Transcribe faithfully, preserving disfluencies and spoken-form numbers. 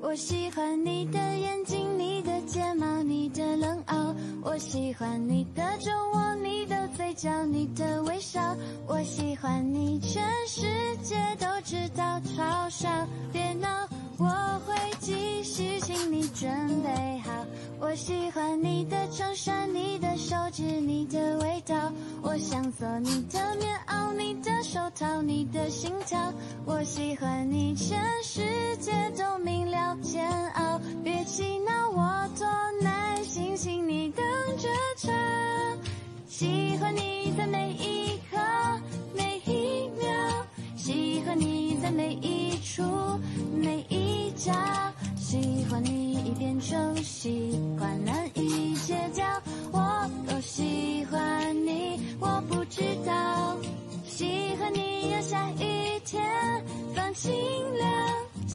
我喜欢你的眼睛，你的睫毛，你的冷傲。我喜欢你的酒窝，你的嘴角，你的微笑。我喜欢你，全世界都知道，嘲笑别闹，我会继续，请你准备好。我喜欢你的衬衫，你的手指，你的味道。我想做你的棉袄，你的手套，你的心跳。我喜欢你，全世界都明了煎熬。别气恼，我多耐心，请你等着瞧。喜欢你的每一刻每一秒，喜欢你的每一处每一角，喜欢你已变成习惯，难以戒掉。我都喜欢你，我不知道。喜欢你让下雨天放晴了。